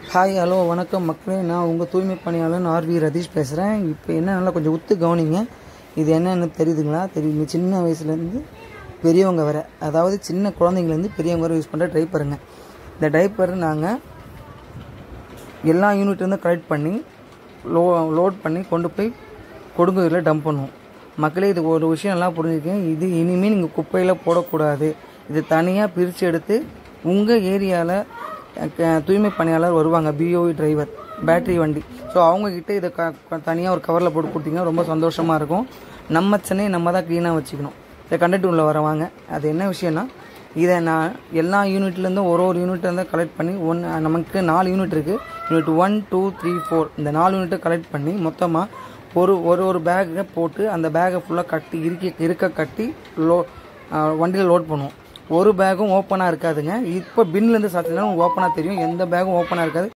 Hi hello வணக்கம் மக்களே, நான் உங்கள் தூய்மை பணியாளர் ஆர்வி ரதீஷ் பேசுகிறேன். இப்போ என்னென்னா கொஞ்சம் உத்து கவனிங்க. இது என்னென்னு தெரியுதுங்களா? தெரியுங்க. சின்ன வயசுலேருந்து பெரியவங்க வர, அதாவது சின்ன குழந்தைங்கலேருந்து பெரியவங்க வரை யூஸ் பண்ணுற டைப்பருங்க. இந்த டைப்பர் நாங்கள் எல்லா யூனிட்லேருந்து கலெக்ட் பண்ணி லோட் பண்ணி கொண்டு போய் கொடுங்குதில் டம்ப் பண்ணுவோம். மக்களே, இது ஒரு விஷயம் எல்லாம் புரிஞ்சுக்கங்க. இது இனிமேல் நீங்கள் குப்பையில் போடக்கூடாது. இது தனியாக பிரித்து எடுத்து உங்கள் ஏரியாவில் தூய்மை பணியாளர் வருவாங்க, பிஓஇ டிரைவர், பேட்டரி வண்டி. ஸோ அவங்கக்கிட்ட இதை தனியாக ஒரு கவரில் போட்டு கொடுத்தீங்கன்னா ரொம்ப சந்தோஷமாக இருக்கும். நம்ம சென்னையை நம்ம தான் க்ளீனாக வச்சுக்கணும். இதை கண்டக்ட் உள்ள வரவாங்க. அது என்ன விஷயம்னா, இதை நான் எல்லா யூனிட்லேருந்தும் ஒரு யூனிட்லேருந்து கலெக்ட் பண்ணி நமக்கு 4 யூனிட் இருக்குது. யூனிட் 1, 2, 3, 4 இந்த 4 யூனிட்டை கலெக்ட் பண்ணி மொத்தமாக ஒரு பேக்கை போட்டு அந்த பேக்கை ஃபுல்லாக கட்டி இருக்க கட்டி வண்டியில் லோட் பண்ணுவோம். ஒரு பேக்கும் ஓப்பனாக இருக்காதுங்க. இப்போ பின்லேருந்து சாத்தினா ஓப்பனாக தெரியும். எந்த பேக்கும் ஓப்பனாக இருக்காது.